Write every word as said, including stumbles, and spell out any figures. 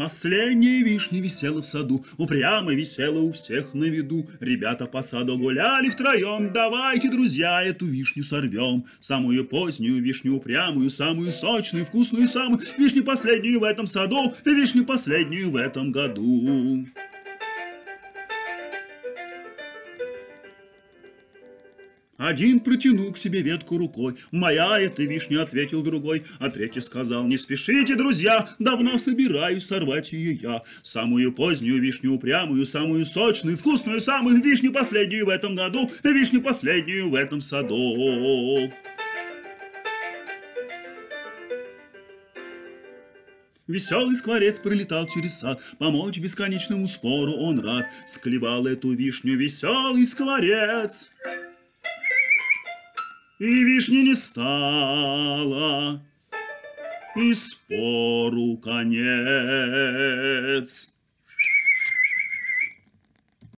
Последняя вишня висела в саду, упрямо висела у всех на виду. Ребята по саду гуляли втроем, давайте, друзья, эту вишню сорвем. Самую позднюю вишню упрямую, самую сочную, вкусную, самую вишню последнюю в этом саду, вишню последнюю в этом году. Один протянул к себе ветку рукой. «Моя эта вишня», — ответил другой. А третий сказал: «Не спешите, друзья, давно собираюсь сорвать ее я. Самую позднюю вишню упрямую, самую сочную, вкусную, самую вишню последнюю в этом году, вишню последнюю в этом саду». Веселый скворец пролетал через сад, помочь бесконечному спору он рад. Склевал эту вишню веселый скворец, и вишни не стало, и спору конец.